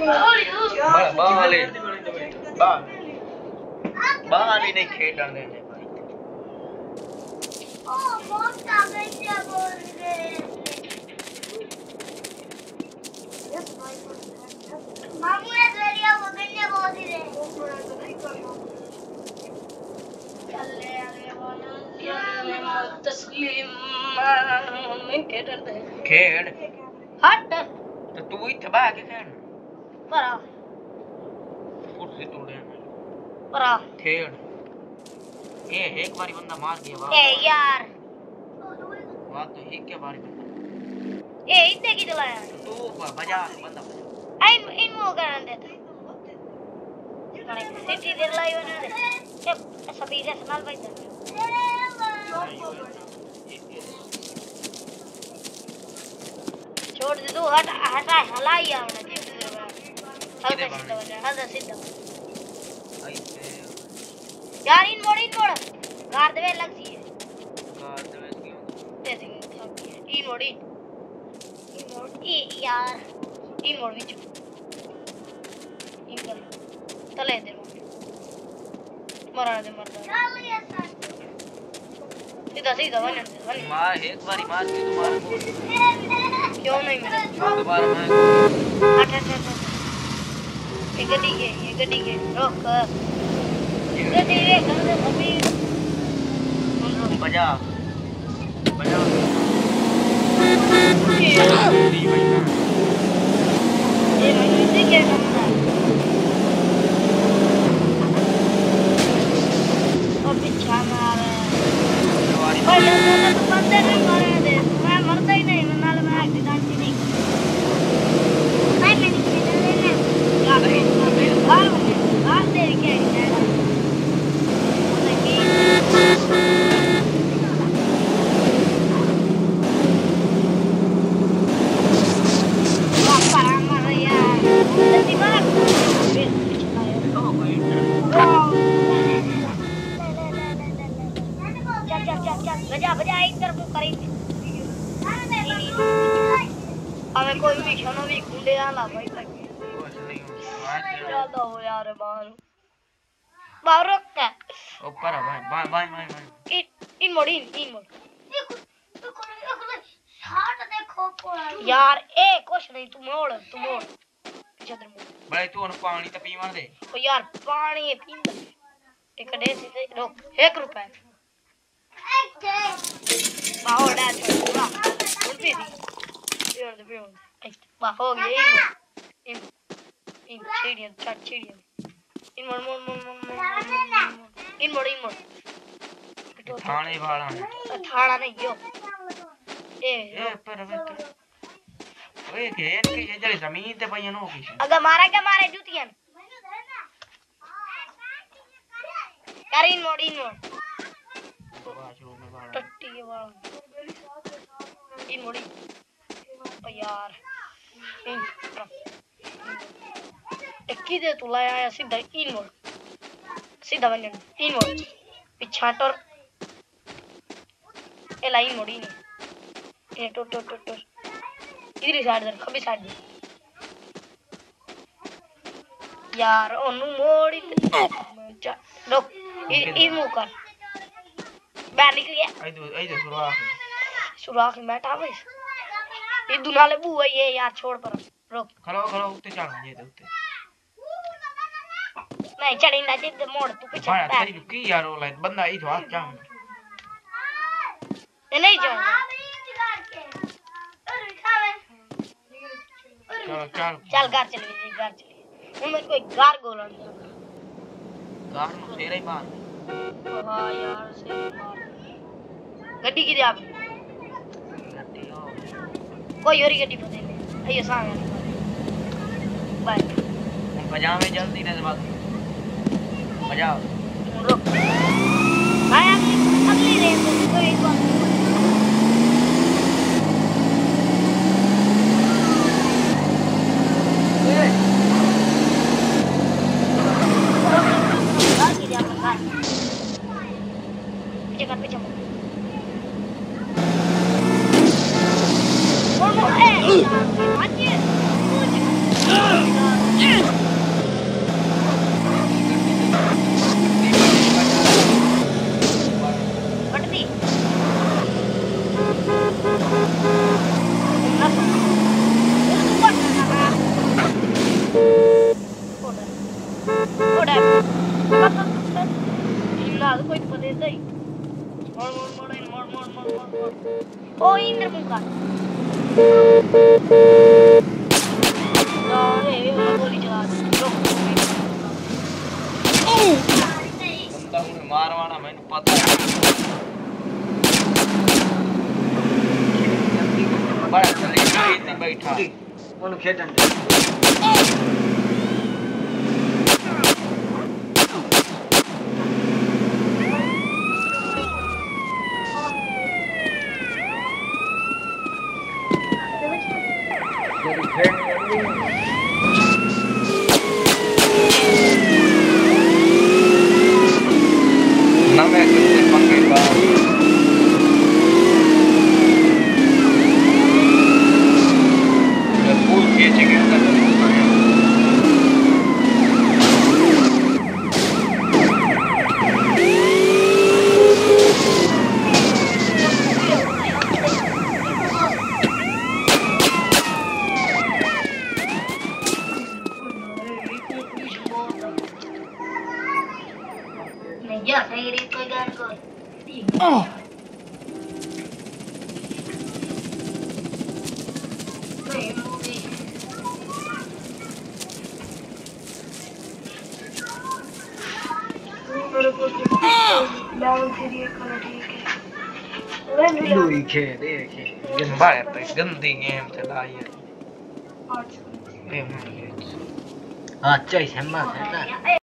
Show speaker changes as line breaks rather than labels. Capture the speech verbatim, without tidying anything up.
बाल बाल बाल बाल ही नहीं खेलने देने भाई।
ओ बहुत कागज से बोल रहे यस भाई मामू ने दरिया वगैरह बोल रहे वो थोड़ा तो नहीं करना चल ले अरे बोल तस्लीम मैं के डरते
खेल
हट
तो तू इत्थे बा के खेल
परा
कुर्सी तोड़े
परा
खेल ए एक बारी बंदा मार गया वाह
ए यार
वाह तो एक के बारी बंदा
ए इतने की चलाया
तू बजा बंदा
इन इन वो कर देता मैंने सिटी देर लाई बना दे ये सभी से संभाल भाई छोड़ दे तू हट हटा हला ही आवना हल्का सीधा बजा हल्का सीधा यार इन मोड़ इन मोड़ गार देवे लग सी है
गार देवे क्यों
तेरे इन मोड़ इन मोड़ ई यार इन मोड़ बीच इन कर तले दे मरा दे मरदा सीधा सीधा बन बन
मार एक बारी मार के दोबारा
क्यों नहीं मिला
दोबारा मैं
हट हट हट ये गड्डी के ये गड्डी के रोक गड्डी रे कर दे अभी
बजा बजा
ये भाई इसे क्या करना अब पीछा मार भाई ना तो बंदे नहीं मारे दे मैं मरता ही नहीं मैं मैं एक्सीडेंट ही नहीं भाई मैंने खेला लेना क्या कर हां हां दे के बजा बजा एक तरफ को करेंगे हमें कोई भी खाना भी गुंडे आला भाई तक
कुछ नहीं होगा
चलो यार बाहर बाहर रख के
ऊपर भाई बाय बाय बाय
इन इन मोड़ इन इन मोड़ हाथ देखो यार ए कुछ नहीं तू मोड़ तू मोड़ पीछे इधर मोड़
भाई तू उन पानी तो पी मार दे
ओ यार पानी पींदा एक डे से रोक एक रुपए बाहो डाल छोड़ा उल्टी दी ये दे पे बाहो गई इन इन सीढ़ियां चार सीढ़ियां इन मोड़ मोड़ मोड़ मोड़ इन मोड़ इन मोड़
थाने वाला
थाना नहीं यो ए
ए पर पर ओए घेर के ये जरे जमीन ते पईन हो गई
अगर मारा क्या मारे जूतियां यार इन मोड़ इन मोड़ टट्टी के वाला इन मोड़ी ओ यार इन एक की दे तू लाया आया सीधा इन मोड़ सीधा बन इन मोड़ पीछा टोर ए लाइन मोड़ी नहीं ए टोर टोर टोर टोर इधर ही साइड दे खबी साइड दे यार ओनु मोड़ी जा रुक ई मुंह कर बाहर निकल गया
आई दो आई दो सुराख
सुराख में बैठा भाई ये दुनाले बुआ ये यार छोड़ पर रुक
खड़ो खड़ो उत्ते चढ़ ये दे उत्ते
नहीं चढ़ी ना जिद मोड़ तू पीछे
भाई तेरी की यार वो लाइट बंदा ई तो आ क्या
ये नहीं चढ़
चल चल
चल घर चलिए घर चलिए उन में कोई गार गोलन
गार नु तेरे ही बात
हां यार से मार गड्डी की दे आप
गड्डी हो
कोई और गड्डी पते नहीं आइए सामने बाय
पजामे जल्दी से बात बजाओ
रुक भाई अगली रेस में कोई एक बात ओ इंद्र मुका अरे मैं गोली चला रुक
बंदा हूं मारवाना मैंने पता है बड़ा चली गई बैठा उन खेतन ना मैं कुछ पंगे बात मैं फूल खींचेंगे अंदर
Ya, saya iri pegang kau.
Oh. Lui che deche, gambare, gandi game चलाई है। हाँ, चाहिए हम बात है ना।